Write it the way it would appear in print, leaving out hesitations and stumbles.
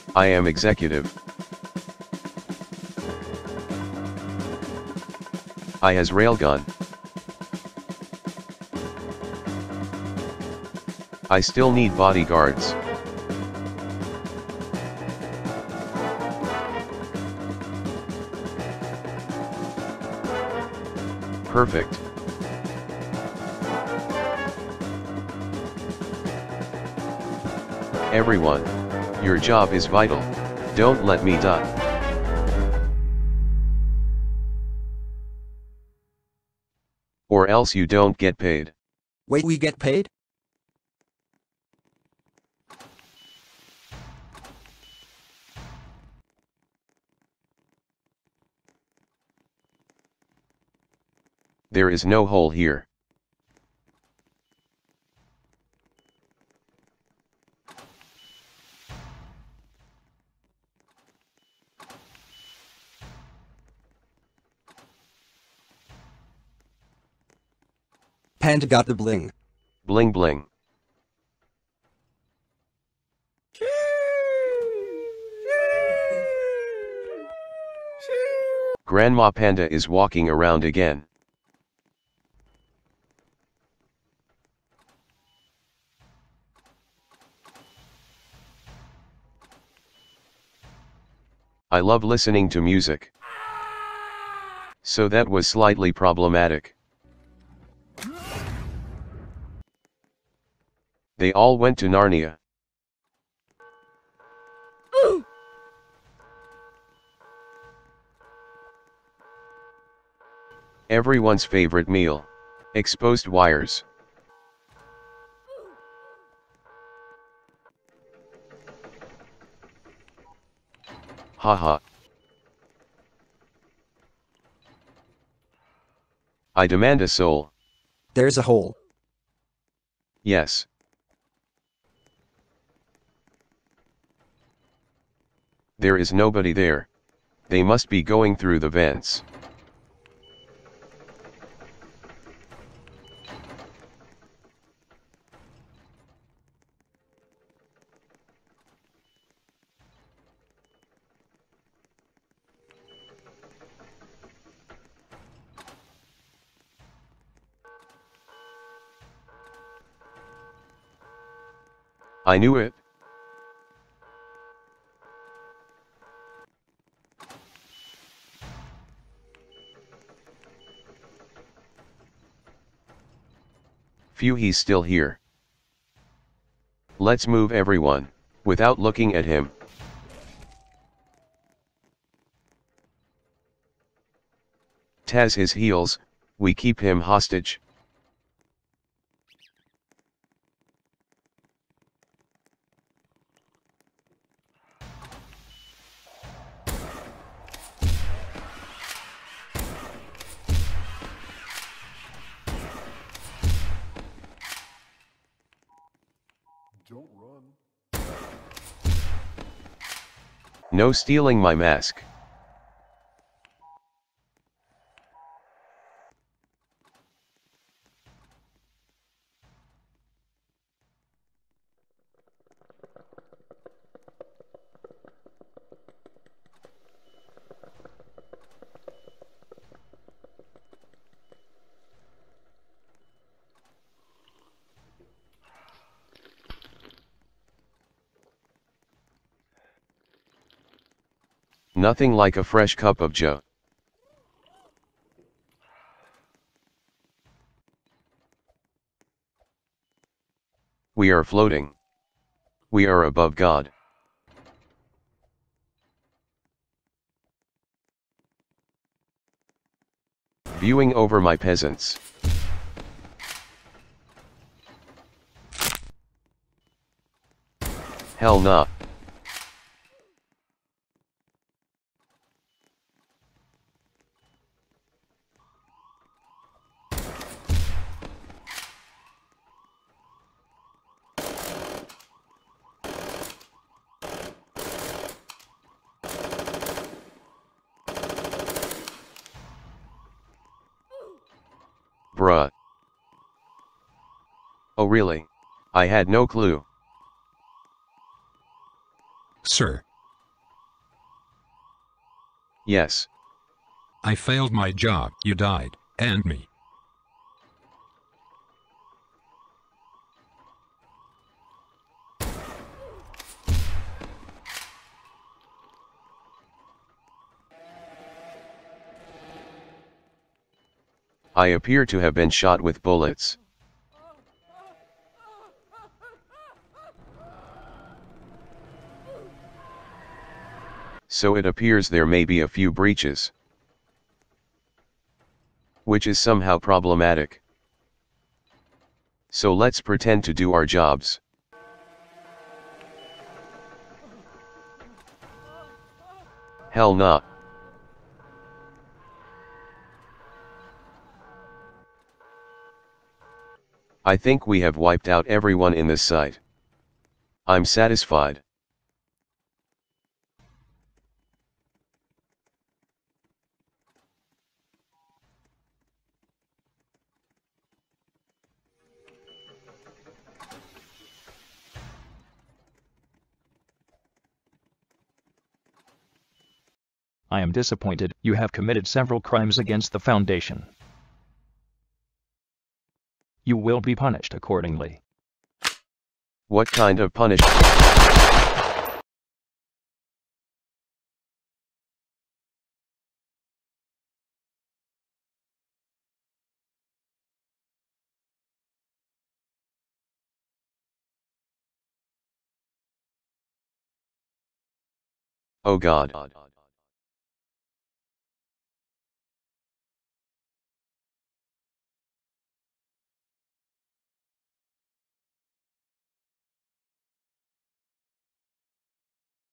I am executive. I has railgun. I still need bodyguards. Perfect. Everyone, your job is vital. Don't let me die. Or else you don't get paid. Wait, we get paid? There is no hole here. Panda got the bling. Bling bling. Grandma Panda is walking around again. I love listening to music. So that was slightly problematic. They all went to Narnia. Everyone's favorite meal. Exposed wires. Haha. I demand a soul. There's a hole. Yes. There is nobody there. They must be going through the vents. I knew it. Phew, he's still here. Let's move everyone, without looking at him. Taz his heels, we keep him hostage. Don't run. No stealing my mask. Nothing like a fresh cup of joe. We are floating. We are above God. Viewing over my peasants. Hell nah. Bruh. Oh really? I had no clue. Sir, Yes. I failed my job, you died, and me. I appear to have been shot with bullets. So it appears there may be a few breaches, which is somehow problematic. So let's pretend to do our jobs. Hell nah. I think we have wiped out everyone in this site. I'm satisfied. I am disappointed. You have committed several crimes against the Foundation. You will be punished accordingly. What kind of punishment? Oh God.